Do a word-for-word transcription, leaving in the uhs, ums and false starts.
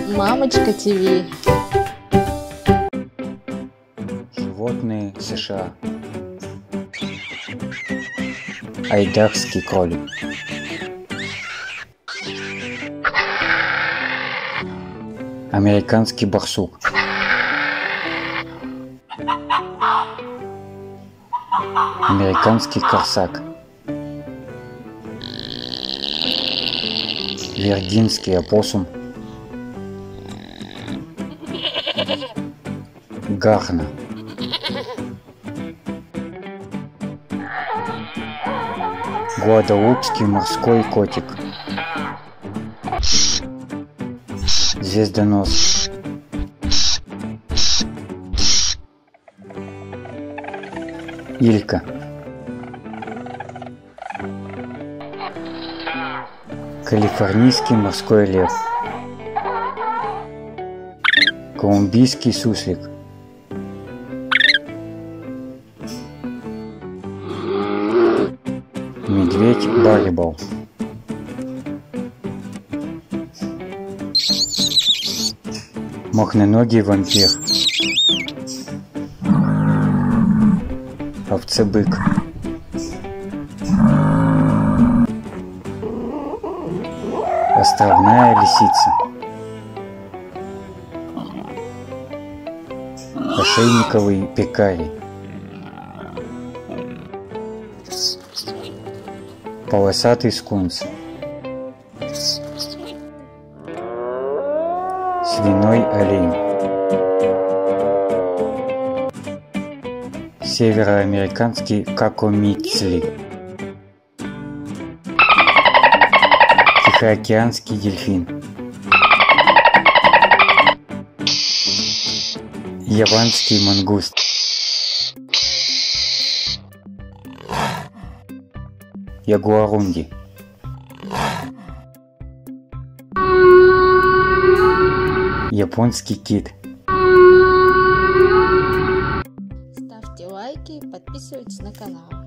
Мамочка ТВ. Животные США. Айдарский кролик. Американский барсук. Американский корсак. Виргинский опоссум. Гарна. Гваделупский морской котик. Звездонос. Илька. Калифорнийский морской лев. Колумбийский суслик. Медведь Барибал. Мохноногий вампир. Овцебык. Островная лисица. Ошейниковый пекарий. Полосатый скунс. Свиной олень. Североамериканский какомицли. Тихоокеанский дельфин. Яванский мангуст. Ягуарунди. Японский кит. Ставьте лайки, подписывайтесь на канал.